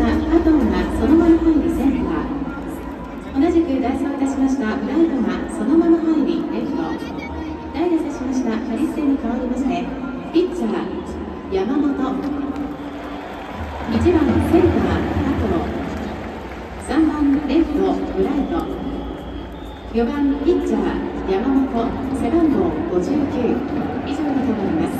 した加藤がそのまま入りセンター、同じく代走いたしましたブライトがそのまま入りレフト、代打いたしましたハリステに代わりましてピッチャー山本、1番センター加藤、3番レフトブライト、4番ピッチャー山本、背番号59、以上に変わります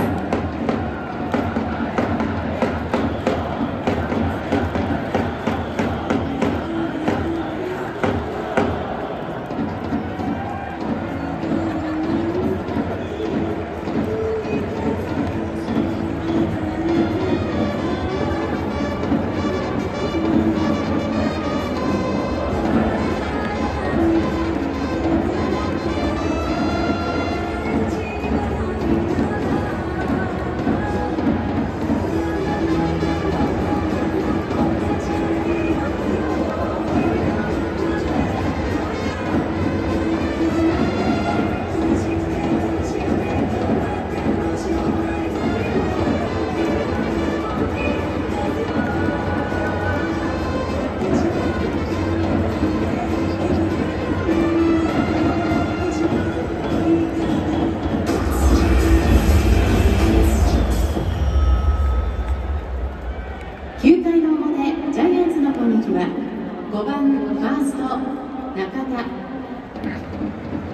。9回の表、ジャイアンツの攻撃は5番ファースト中田。